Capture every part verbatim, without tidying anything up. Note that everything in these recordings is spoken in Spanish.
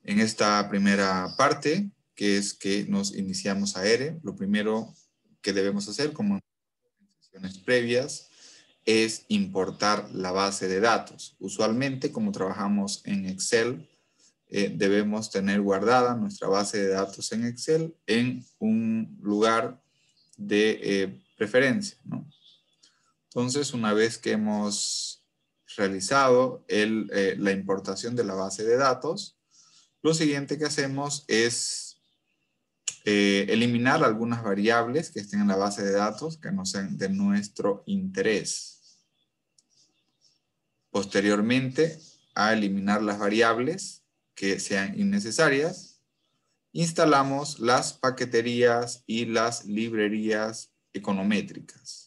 En esta primera parte, que es que nos iniciamos a R, lo primero que debemos hacer, como en sesiones previas, es importar la base de datos. Usualmente, como trabajamos en Excel, eh, debemos tener guardada nuestra base de datos en Excel en un lugar de eh, preferencia, ¿no? Entonces, una vez que hemos realizado el, eh, la importación de la base de datos, lo siguiente que hacemos es eh, eliminar algunas variables que estén en la base de datos que no sean de nuestro interés. Posteriormente, a eliminar las variables que sean innecesarias, instalamos las paqueterías y las librerías econométricas.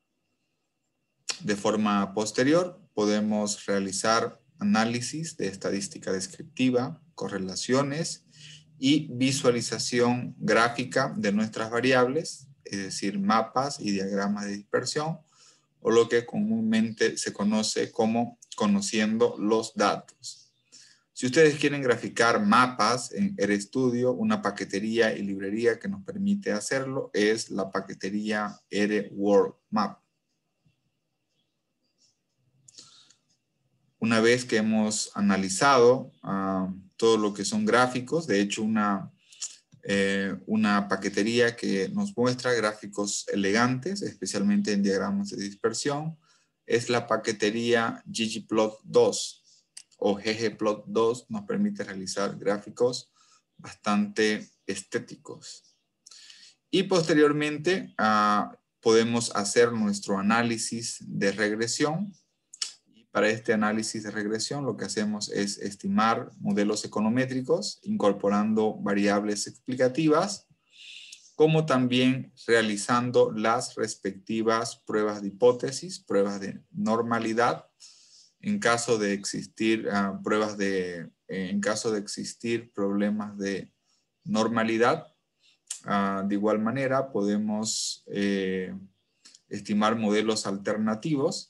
De forma posterior, podemos realizar análisis de estadística descriptiva, correlaciones y visualización gráfica de nuestras variables, es decir, mapas y diagramas de dispersión, o lo que comúnmente se conoce como conociendo los datos. Si ustedes quieren graficar mapas en RStudio, una paquetería y librería que nos permite hacerlo es la paquetería RWorldMap. Una vez que hemos analizado uh, todo lo que son gráficos, de hecho una, eh, una paquetería que nos muestra gráficos elegantes, especialmente en diagramas de dispersión, es la paquetería ggplot dos o ggplot dos, nos permite realizar gráficos bastante estéticos. Y posteriormente uh, podemos hacer nuestro análisis de regresión. Para este análisis de regresión lo que hacemos es estimar modelos econométricos incorporando variables explicativas, como también realizando las respectivas pruebas de hipótesis, pruebas de normalidad, en caso de existir uh, pruebas de, en caso de existir problemas de normalidad. Uh, de igual manera podemos eh, estimar modelos alternativos,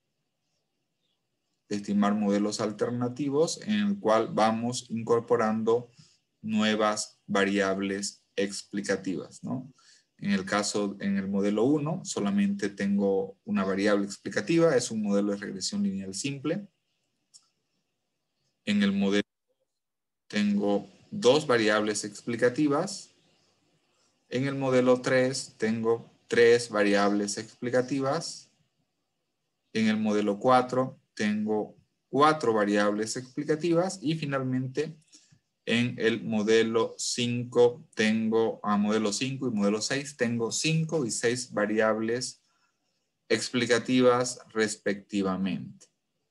estimar modelos alternativos en el cual vamos incorporando nuevas variables explicativas, ¿no? En el caso, en el modelo uno, solamente tengo una variable explicativa, es un modelo de regresión lineal simple. En el modelo tengo dos variables explicativas. En el modelo tres tengo tres variables explicativas. En el modelo cuatro tengo cuatro variables explicativas y finalmente en el modelo cinco tengo, a modelo cinco y modelo seis tengo cinco y seis variables explicativas respectivamente.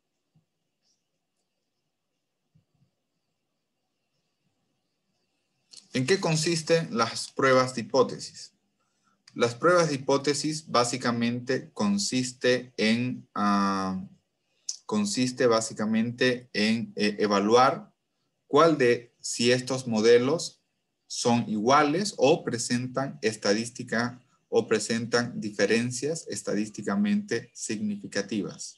¿En qué consisten las pruebas de hipótesis? Las pruebas de hipótesis básicamente consiste en, uh, consiste básicamente en eh, evaluar cuál de si estos modelos son iguales o presentan estadística o presentan diferencias estadísticamente significativas.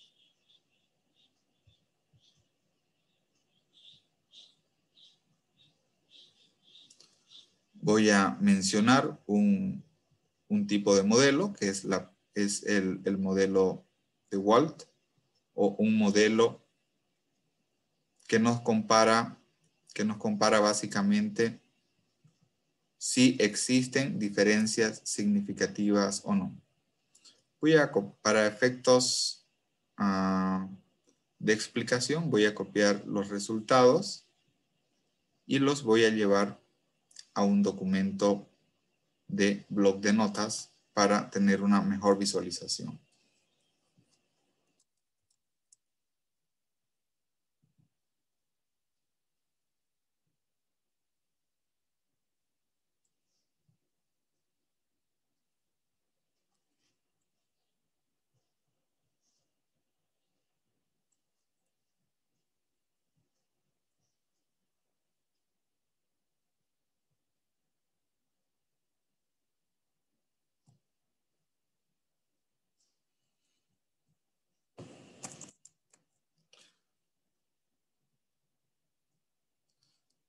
Voy a mencionar un, un tipo de modelo que es, la, es el, el modelo de Wald, o un modelo que nos compara, que nos compara básicamente si existen diferencias significativas o no. Voy a, para efectos uh, de explicación, voy a copiar los resultados y los voy a llevar a un documento de bloc de notas para tener una mejor visualización.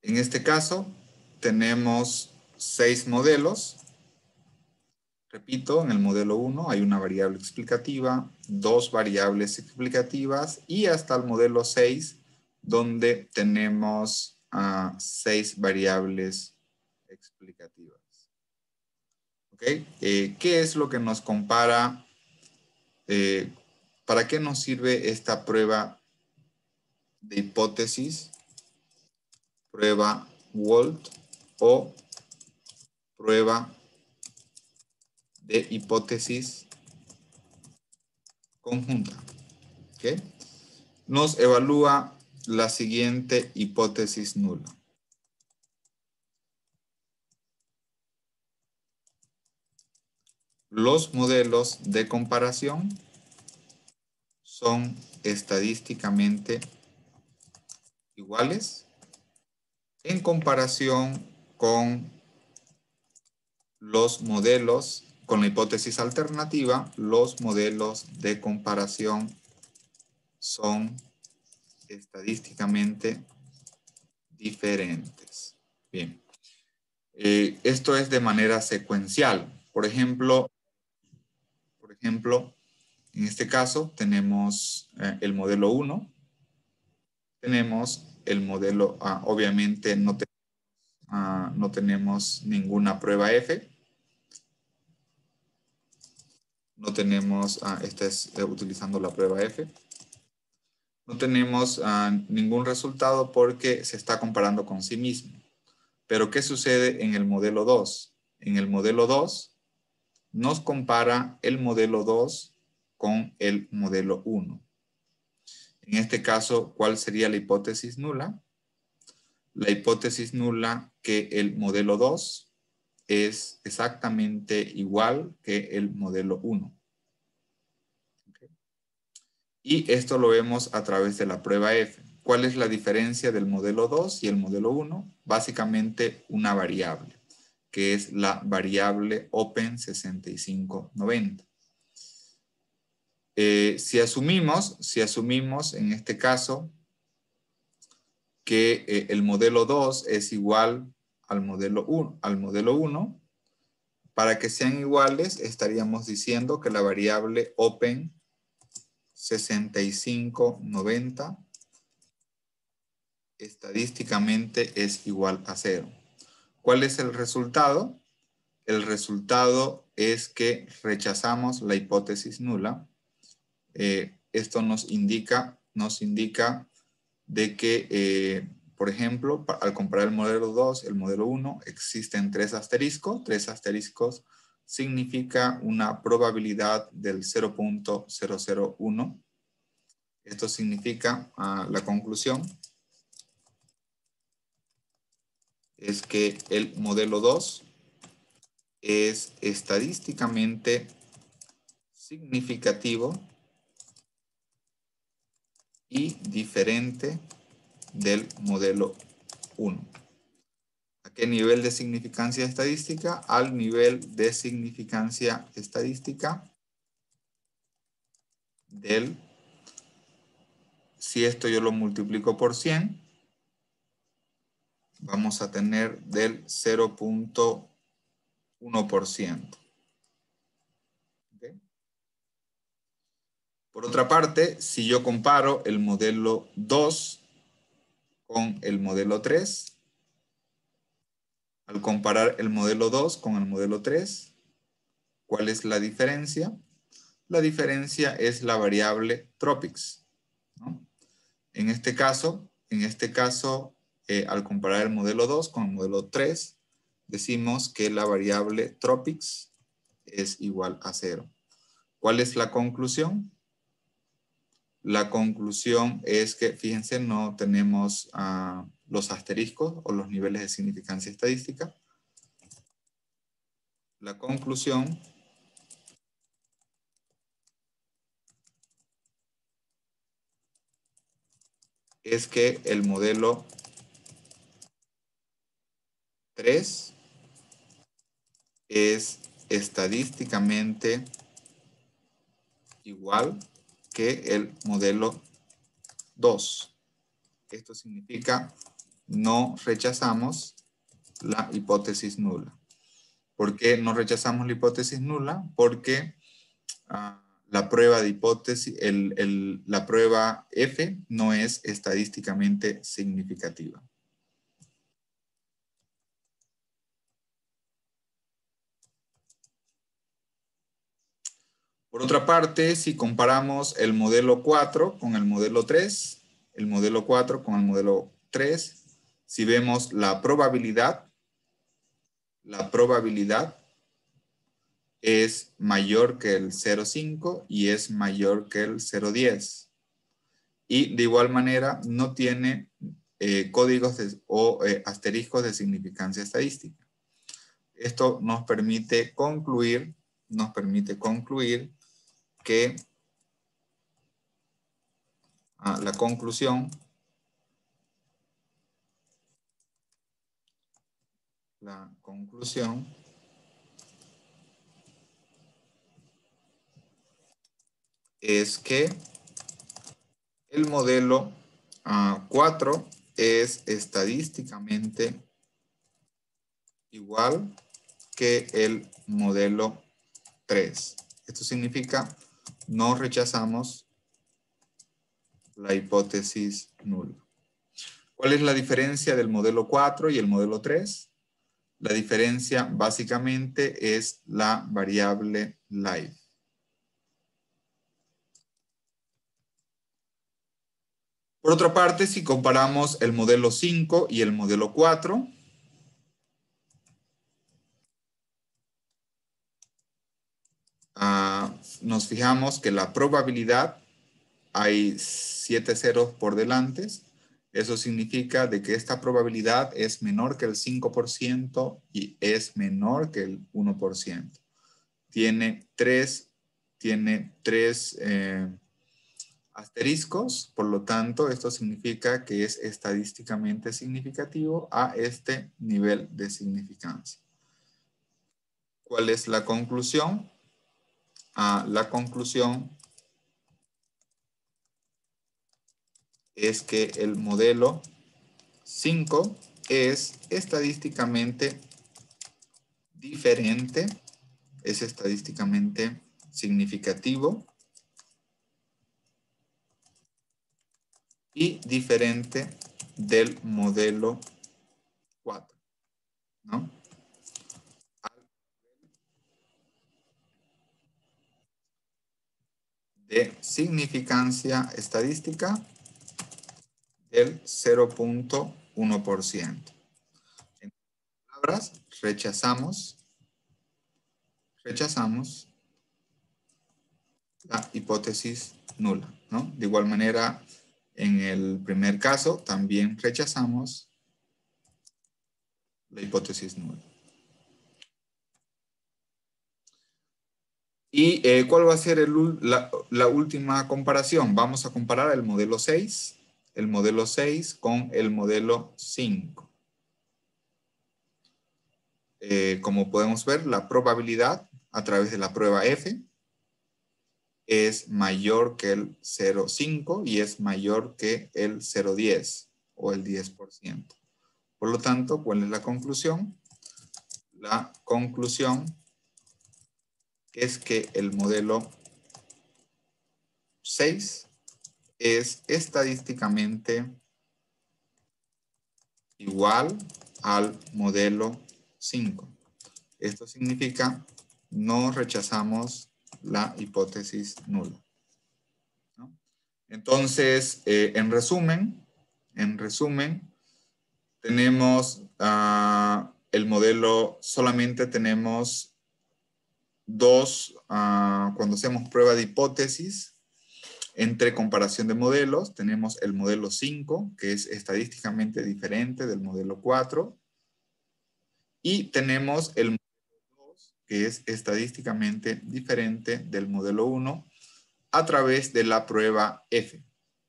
En este caso, tenemos seis modelos. Repito, en el modelo uno hay una variable explicativa, dos variables explicativas y hasta el modelo seis, donde tenemos uh, seis variables explicativas. ¿Ok? Eh, ¿Qué es lo que nos compara? Eh, ¿Para qué nos sirve esta prueba de hipótesis? Prueba Wald o prueba de hipótesis conjunta. ¿Okay? Nos evalúa la siguiente hipótesis nula. Los modelos de comparación son estadísticamente iguales en comparación con los modelos, con la hipótesis alternativa, los modelos de comparación son estadísticamente diferentes. Bien. Eh, esto es de manera secuencial. Por ejemplo, por ejemplo, en este caso tenemos eh, el modelo uno. Tenemos el modelo, ah, obviamente no, te, ah, no tenemos ninguna prueba F. No tenemos, ah, esta es eh, utilizando la prueba F. No tenemos ah, ningún resultado porque se está comparando con sí mismo. Pero ¿qué sucede en el modelo dos? En el modelo dos nos compara el modelo dos con el modelo uno. En este caso, ¿cuál sería la hipótesis nula? La hipótesis nula que el modelo dos es exactamente igual que el modelo uno. ¿Okay? Y esto lo vemos a través de la prueba F. ¿Cuál es la diferencia del modelo dos y el modelo uno? Básicamente una variable, que es la variable Open sesenta y cinco noventa. Eh, si asumimos, si asumimos en este caso que eh, el modelo dos es igual al modelo uno, al modelo uno, para que sean iguales estaríamos diciendo que la variable Open sesenta y cinco noventa estadísticamente es igual a cero. ¿Cuál es el resultado? El resultado es que rechazamos la hipótesis nula. Eh, esto nos indica, nos indica de que, eh, por ejemplo, al comparar el modelo dos, el modelo uno, existen tres asteriscos. Tres asteriscos significa una probabilidad del cero punto cero cero uno. Esto significa, uh, la conclusión es que el modelo dos es estadísticamente significativo y diferente del modelo uno. ¿A qué nivel de significancia estadística? Al nivel de significancia estadística del, si esto yo lo multiplico por cien, vamos a tener del cero punto uno por ciento. ¿Okay? Por otra parte, si yo comparo el modelo dos con el modelo tres, al comparar el modelo dos con el modelo tres, ¿cuál es la diferencia? La diferencia es la variable tropics, ¿no? En este caso, en este caso eh, al comparar el modelo dos con el modelo tres, decimos que la variable tropics es igual a cero. ¿Cuál es la conclusión? La conclusión es que, fíjense, no tenemos uh, los asteriscos o los niveles de significancia estadística. La conclusión es que el modelo tres es estadísticamente igual que el modelo dos. Esto significa no rechazamos la hipótesis nula. ¿Por qué no rechazamos la hipótesis nula? Porque uh, la prueba de hipótesis, el, el, la prueba F no es estadísticamente significativa. Por otra parte, si comparamos el modelo cuatro con el modelo tres, el modelo cuatro con el modelo tres, si vemos la probabilidad, la probabilidad es mayor que el cero punto cinco y es mayor que el cero punto diez. Y de igual manera no tiene eh, códigos de, o eh, asteriscos de significancia estadística. Esto nos permite concluir, nos permite concluir que ah, la conclusión, la conclusión es que el modelo uh, cuatro es estadísticamente igual que el modelo tres. Esto significa no rechazamos la hipótesis nula. ¿Cuál es la diferencia del modelo cuatro y el modelo tres? La diferencia básicamente es la variable live. Por otra parte, si comparamos el modelo cinco y el modelo cuatro, uh, nos fijamos que la probabilidad, hay siete ceros por delante. Eso significa de que esta probabilidad es menor que el cinco por ciento y es menor que el uno por ciento. Tiene tres, tiene tres eh, asteriscos, por lo tanto, esto significa que es estadísticamente significativo a este nivel de significancia. ¿Cuál es la conclusión? Ah, la conclusión es que el modelo cinco es estadísticamente diferente, es estadísticamente significativo y diferente del modelo cuatro, ¿no? De significancia estadística del cero punto uno por ciento. En otras palabras, rechazamos, rechazamos la hipótesis nula, ¿no? De igual manera, en el primer caso, también rechazamos la hipótesis nula. ¿Y eh, cuál va a ser el, la, la última comparación? Vamos a comparar el modelo seis, el modelo seis con el modelo cinco. Eh, como podemos ver, la probabilidad a través de la prueba F es mayor que el cero punto cinco y es mayor que el cero punto diez o el diez por ciento. Por lo tanto, ¿cuál es la conclusión? La conclusión es que el modelo seis es estadísticamente igual al modelo cinco. Esto significa no rechazamos la hipótesis nula, ¿no? Entonces, eh, en resumen, en resumen, tenemos uh, el modelo, solamente tenemos dos, uh, cuando hacemos prueba de hipótesis, entre comparación de modelos, tenemos el modelo cinco, que es estadísticamente diferente del modelo cuatro, y tenemos el modelo dos, que es estadísticamente diferente del modelo uno, a través de la prueba F.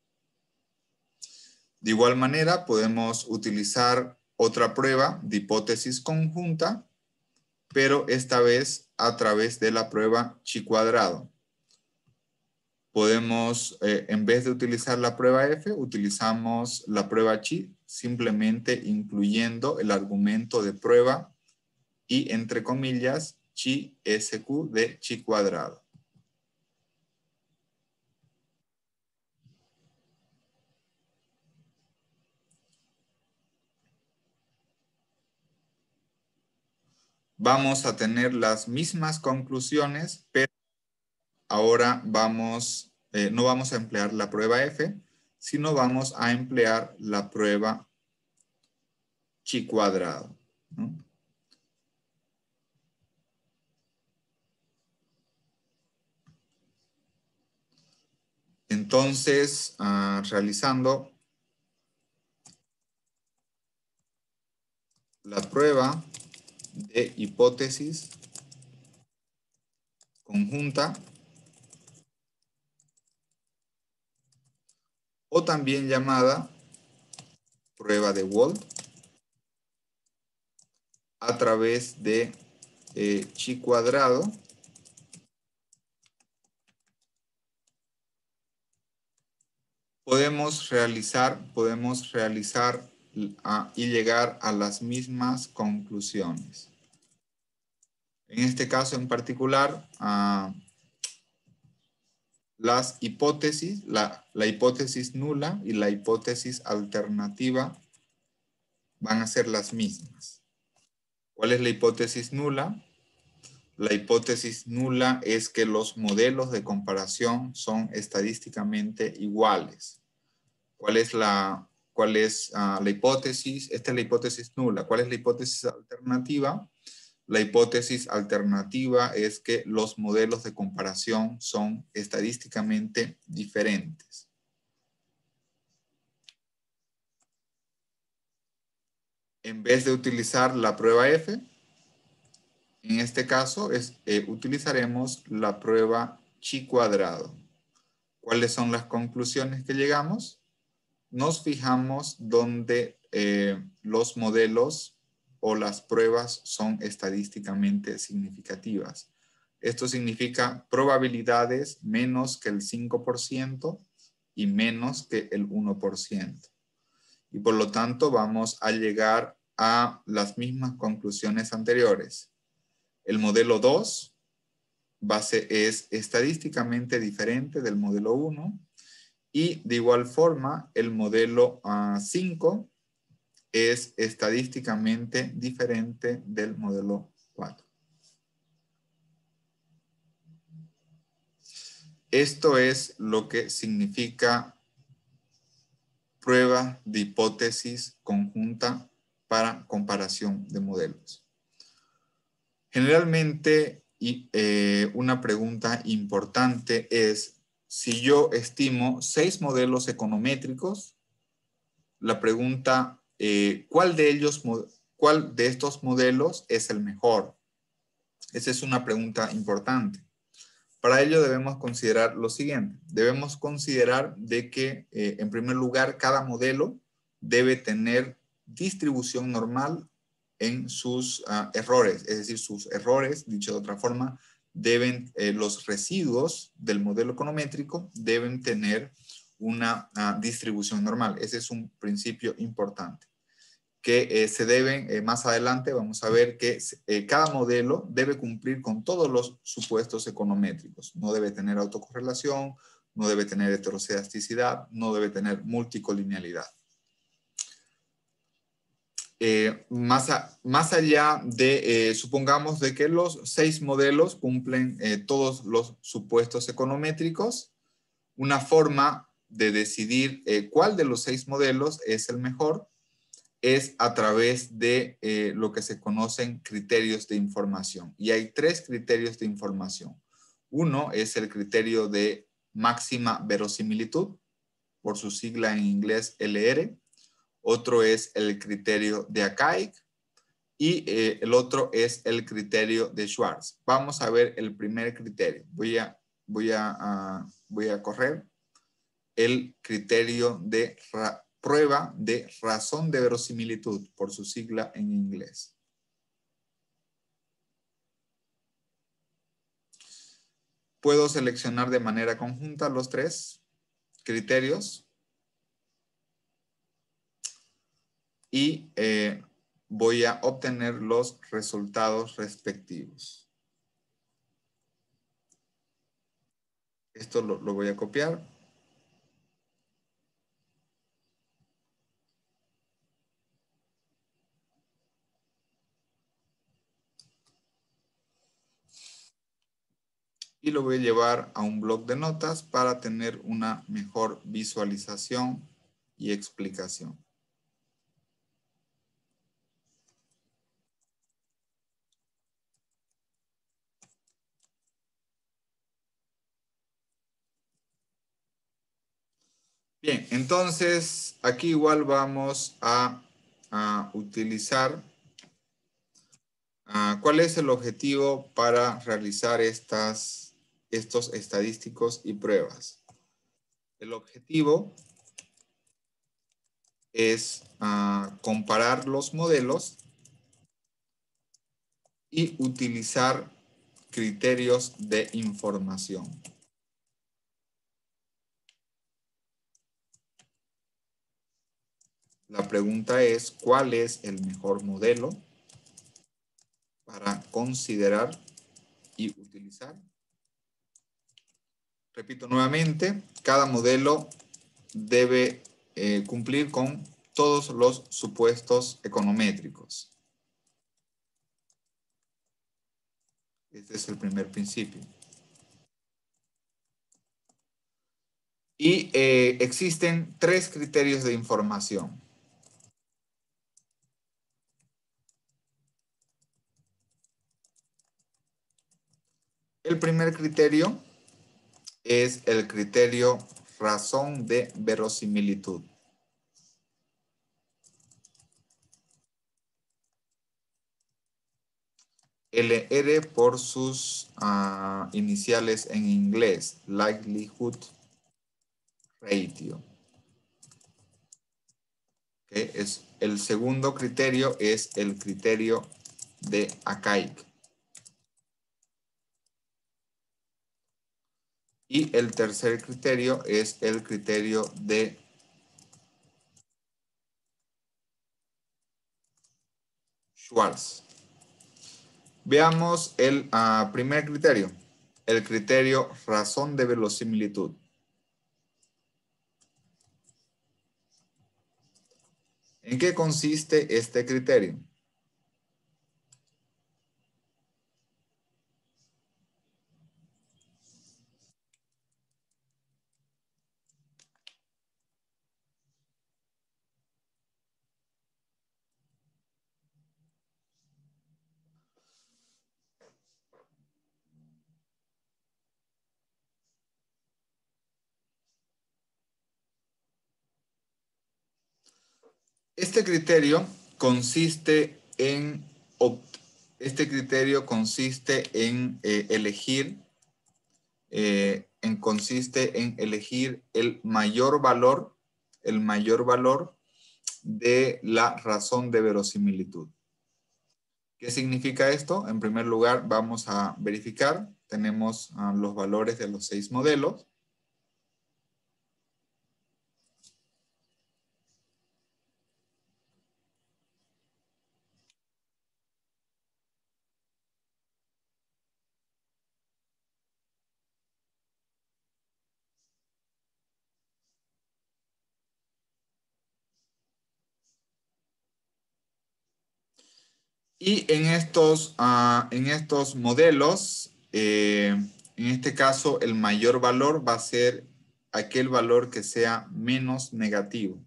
De igual manera, podemos utilizar otra prueba de hipótesis conjunta, pero esta vez a través de la prueba chi cuadrado. Podemos, eh, en vez de utilizar la prueba F, utilizamos la prueba chi, simplemente incluyendo el argumento de prueba y, entre comillas, chi S Q de chi cuadrado. Vamos a tener las mismas conclusiones, pero ahora vamos, eh, no vamos a emplear la prueba F, sino vamos a emplear la prueba chi cuadrado, ¿no? Entonces, uh, realizando la prueba de hipótesis conjunta, o también llamada prueba de Wald, a través de eh, chi cuadrado, podemos realizar, podemos realizar a, y llegar a las mismas conclusiones. En este caso en particular, uh, las hipótesis, la, la hipótesis nula y la hipótesis alternativa van a ser las mismas. ¿Cuál es la hipótesis nula? La hipótesis nula es que los modelos de comparación son estadísticamente iguales. ¿Cuál es la, cuál es, uh, la hipótesis? Esta es la hipótesis nula. ¿Cuál es la hipótesis alternativa? La hipótesis alternativa es que los modelos de comparación son estadísticamente diferentes. En vez de utilizar la prueba F, en este caso es, eh, utilizaremos la prueba chi cuadrado. ¿Cuáles son las conclusiones que llegamos? Nos fijamos donde eh, los modelos o las pruebas son estadísticamente significativas. Esto significa probabilidades menos que el cinco por ciento y menos que el uno por ciento. Y por lo tanto vamos a llegar a las mismas conclusiones anteriores. El modelo dos base es estadísticamente diferente del modelo uno. Y de igual forma, el modelo uh, cinco es estadísticamente diferente del modelo cuatro. Esto es lo que significa prueba de hipótesis conjunta para comparación de modelos. Generalmente, y, eh, una pregunta importante es, si yo estimo seis modelos econométricos, la pregunta, eh, ¿cuál de ellos, cuál de estos modelos es el mejor? Esa es una pregunta importante. Para ello debemos considerar lo siguiente. Debemos considerar de que, eh, en primer lugar, cada modelo debe tener distribución normal en sus uh, errores. Es decir, sus errores, dicho de otra forma, deben, eh, los residuos del modelo econométrico deben tener una uh, distribución normal. Ese es un principio importante. Que eh, se deben, eh, más adelante vamos a ver que eh, cada modelo debe cumplir con todos los supuestos econométricos. No debe tener autocorrelación, no debe tener heteroscedasticidad, no debe tener multicolinealidad. Eh, más, a, más allá de, eh, supongamos de que los seis modelos cumplen eh, todos los supuestos econométricos, una forma de decidir eh, cuál de los seis modelos es el mejor es a través de eh, lo que se conocen criterios de información. Y hay tres criterios de información. Uno es el criterio de máxima verosimilitud, por su sigla en inglés L R. Otro es el criterio de Akaik. Y eh, el otro es el criterio de Schwartz. Vamos a ver el primer criterio. Voy a, voy a, uh, voy a correr el criterio de prueba de razón de verosimilitud, por su sigla en inglés. Puedo seleccionar de manera conjunta los tres criterios. y eh, voy a obtener los resultados respectivos. Esto lo, lo voy a copiar. Y lo voy a llevar a un bloc de notas para tener una mejor visualización y explicación. Bien, entonces aquí igual vamos a, a utilizar uh, cuál es el objetivo para realizar estas, estos estadísticos y pruebas. El objetivo es uh, comparar los modelos y utilizar criterios de información. La pregunta es, ¿cuál es el mejor modelo para considerar y utilizar? Repito nuevamente, cada modelo debe eh, cumplir con todos los supuestos econométricos. Este es el primer principio. Y eh, existen tres criterios de información. El primer criterio es el criterio razón de verosimilitud. L R por sus uh, iniciales en inglés, likelihood ratio. Okay. Es, el segundo criterio es el criterio de Akaik. Y el tercer criterio es el criterio de Schwartz. Veamos el uh, primer criterio, el criterio razón de verosimilitud. ¿En qué consiste este criterio? Este criterio consiste en, este criterio consiste en eh, elegir, eh, en, consiste en elegir el mayor valor, el mayor valor de la razón de verosimilitud. ¿Qué significa esto? En primer lugar, vamos a verificar. Tenemos uh, los valores de los seis modelos. Y en estos, uh, en estos modelos, eh, en este caso, el mayor valor va a ser aquel valor que sea menos negativo.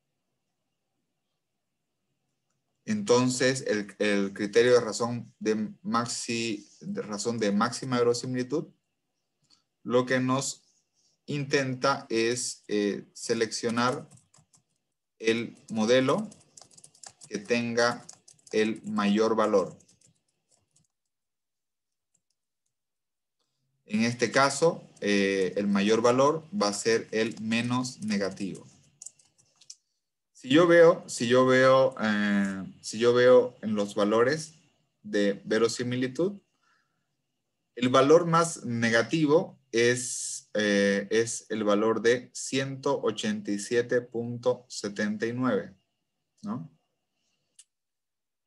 Entonces, el, el criterio de razón de, maxi, de razón de máxima verosimilitud, lo que nos intenta es eh, seleccionar el modelo que tenga el mayor valor. En este caso, eh, el mayor valor va a ser el menos negativo. Si yo veo, si yo veo, eh, si yo veo en los valores de verosimilitud, el valor más negativo es, eh, es el valor de ciento ochenta y siete punto setenta y nueve, ¿no?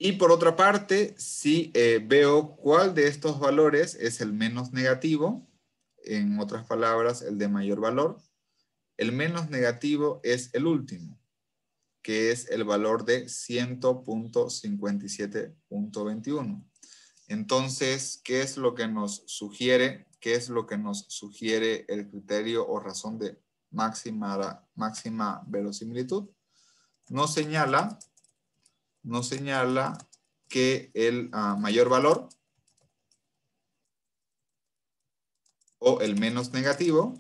Y por otra parte, si eh, veo cuál de estos valores es el menos negativo, en otras palabras, el de mayor valor, el menos negativo es el último, que es el valor de cien punto cincuenta y siete punto veintiuno. Entonces, ¿qué es lo que nos sugiere? ¿Qué es lo que nos sugiere el criterio o razón de máxima, máxima verosimilitud? Nos señala, nos señala que el uh, mayor valor o el menos negativo,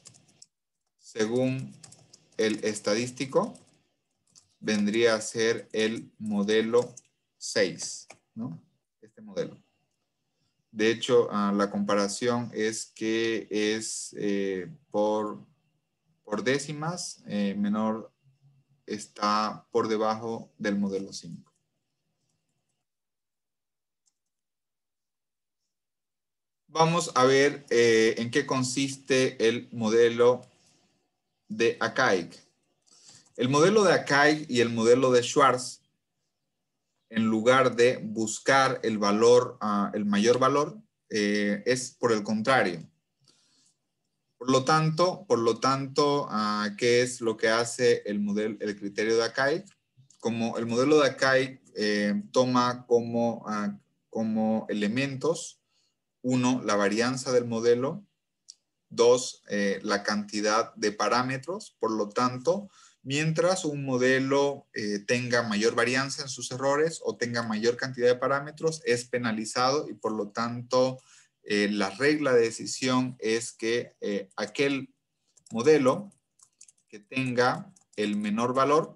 según el estadístico, vendría a ser el modelo seis, ¿no? Este modelo. De hecho, uh, la comparación es que es eh, por, por décimas, eh, menor está por debajo del modelo cinco. Vamos a ver eh, en qué consiste el modelo de Akaik. El modelo de Akaik y el modelo de Schwartz, en lugar de buscar el valor, uh, el mayor valor, eh, es por el contrario. Por lo tanto, por lo tanto uh, ¿qué es lo que hace el, modelo, el criterio de Akaik? Como el modelo de Akaik eh, toma como, uh, como elementos, uno, la varianza del modelo, dos, eh, la cantidad de parámetros. Por lo tanto, mientras un modelo eh, tenga mayor varianza en sus errores o tenga mayor cantidad de parámetros, es penalizado y por lo tanto eh, la regla de decisión es que eh, aquel modelo que tenga el menor valor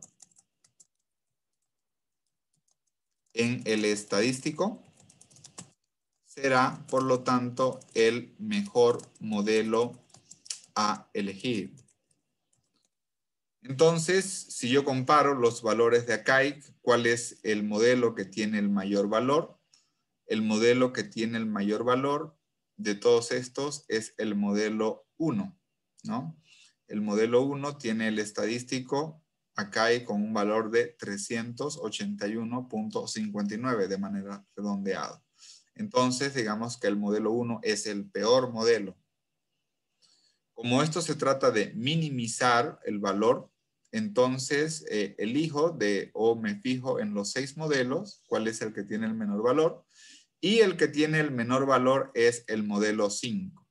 en el estadístico será, por lo tanto, el mejor modelo a elegir. Entonces, si yo comparo los valores de Akaik, ¿cuál es el modelo que tiene el mayor valor? El modelo que tiene el mayor valor de todos estos es el modelo uno, ¿no? El modelo uno tiene el estadístico Akaik con un valor de trescientos ochenta y uno punto cincuenta y nueve de manera redondeada. Entonces, digamos que el modelo uno es el peor modelo. Como esto se trata de minimizar el valor, entonces eh, elijo de o me fijo en los seis modelos, cuál es el que tiene el menor valor, y el que tiene el menor valor es el modelo cinco.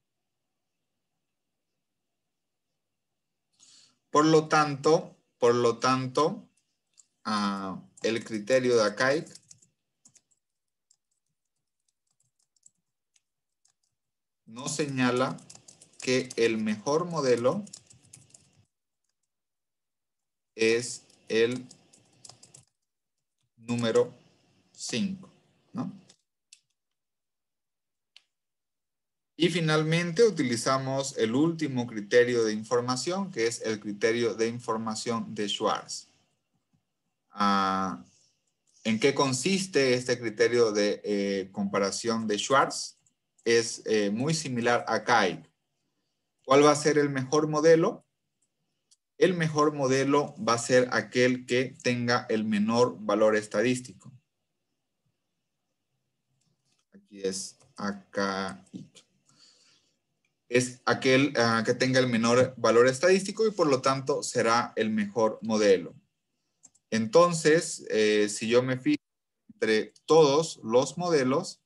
Por lo tanto, por lo tanto, uh, el criterio de Akaik nos señala que el mejor modelo es el número cinco, ¿no? Y finalmente utilizamos el último criterio de información, que es el criterio de información de Schwartz. Uh, ¿En qué consiste este criterio de eh, comparación de Schwartz? Es eh, muy similar a Akaik. ¿Cuál va a ser el mejor modelo? El mejor modelo va a ser aquel que tenga el menor valor estadístico. Aquí es Akaik. Es aquel uh, que tenga el menor valor estadístico y por lo tanto será el mejor modelo. Entonces, eh, si yo me fijo entre todos los modelos,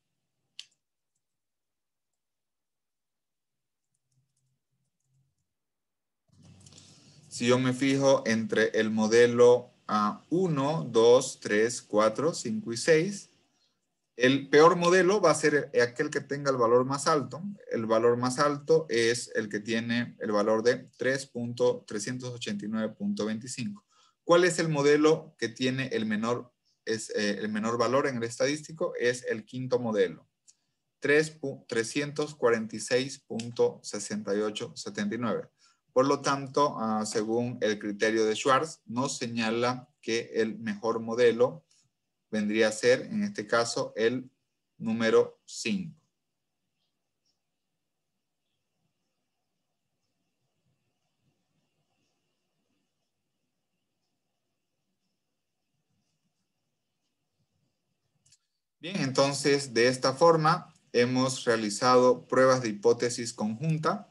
si yo me fijo entre el modelo uh, uno, dos, tres, cuatro, cinco y seis, el peor modelo va a ser aquel que tenga el valor más alto. El valor más alto es el que tiene el valor de tres punto trescientos ochenta y nueve punto veinticinco. ¿Cuál es el modelo que tiene el menor, es, eh, el menor valor en el estadístico? Es el quinto modelo, trescientos cuarenta y seis punto sesenta y ocho setenta y nueve. Por lo tanto, uh, según el criterio de Schwartz, nos señala que el mejor modelo vendría a ser, en este caso, el número cinco. Bien, entonces de esta forma hemos realizado pruebas de hipótesis conjunta.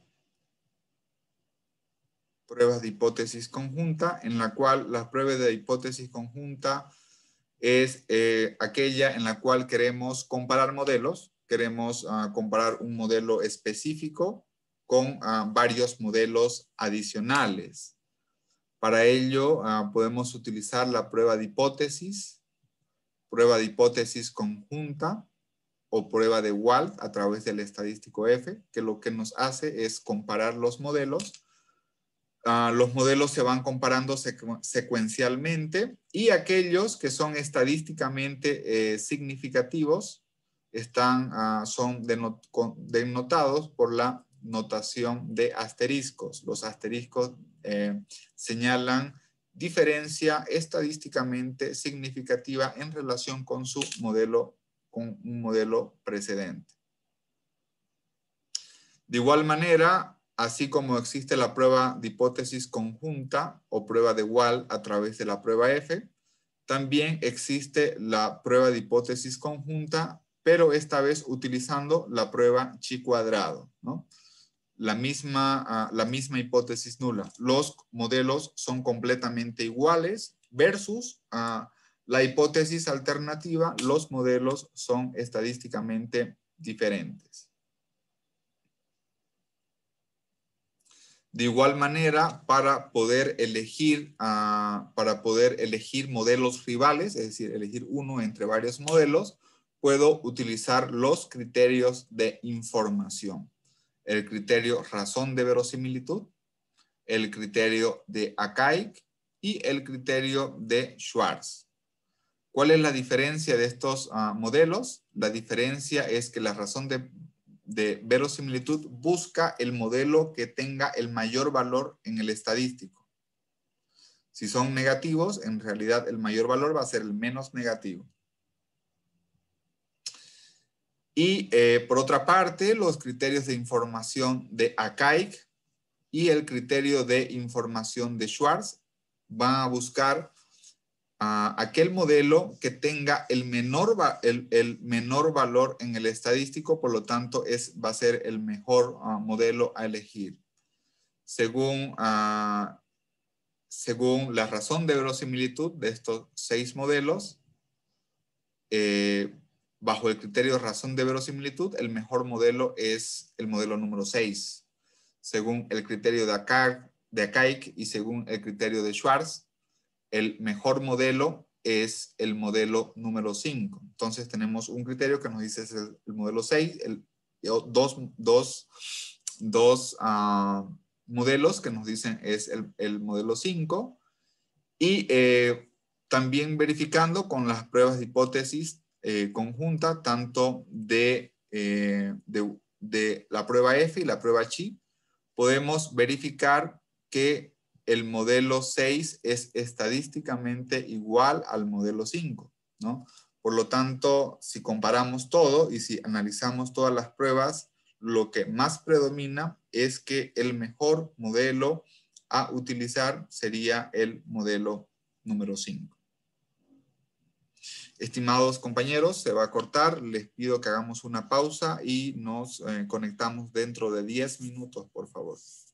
Pruebas de hipótesis conjunta, en la cual la prueba de hipótesis conjunta es eh, aquella en la cual queremos comparar modelos. Queremos uh, comparar un modelo específico con uh, varios modelos adicionales. Para ello uh, podemos utilizar la prueba de hipótesis, prueba de hipótesis conjunta o prueba de Wald a través del estadístico F, que lo que nos hace es comparar los modelos. Uh, los modelos se van comparando secu secuencialmente y aquellos que son estadísticamente eh, significativos están, uh, son denot denotados por la notación de asteriscos. Los asteriscos eh, señalan diferencia estadísticamente significativa en relación con su modelo, con un modelo precedente. De igual manera, así como existe la prueba de hipótesis conjunta o prueba de Wald a través de la prueba F, también existe la prueba de hipótesis conjunta, pero esta vez utilizando la prueba chi cuadrado, ¿no? La misma, uh, la misma hipótesis nula. Los modelos son completamente iguales versus uh, la hipótesis alternativa, los modelos son estadísticamente diferentes. De igual manera, para poder elegir, uh, para poder elegir modelos rivales, es decir, elegir uno entre varios modelos, puedo utilizar los criterios de información. El criterio razón de verosimilitud, el criterio de Akaik y el criterio de Schwartz. ¿Cuál es la diferencia de estos uh, modelos? La diferencia es que la razón de de verosimilitud busca el modelo que tenga el mayor valor en el estadístico. Si son negativos, en realidad el mayor valor va a ser el menos negativo. Y eh, por otra parte, los criterios de información de Akaik y el criterio de información de Schwartz van a buscar Uh, aquel modelo que tenga el menor, el, el menor valor en el estadístico, por lo tanto es, va a ser el mejor uh, modelo a elegir. Según, uh, según la razón de verosimilitud de estos seis modelos, eh, bajo el criterio de razón de verosimilitud, el mejor modelo es el modelo número seis. Según el criterio de Akaik, de Akaik y según el criterio de Schwartz, el mejor modelo es el modelo número cinco. Entonces tenemos un criterio que nos dice es el, el modelo seis, el, dos, dos, dos uh, modelos que nos dicen es el, el modelo cinco y eh, también verificando con las pruebas de hipótesis eh, conjunta tanto de, eh, de, de la prueba F y la prueba chi, podemos verificar que el modelo seis es estadísticamente igual al modelo cinco, ¿no? Por lo tanto, si comparamos todo y si analizamos todas las pruebas, lo que más predomina es que el mejor modelo a utilizar sería el modelo número cinco. Estimados compañeros, se va a cortar. Les pido que hagamos una pausa y nos eh, conectamos dentro de diez minutos, por favor.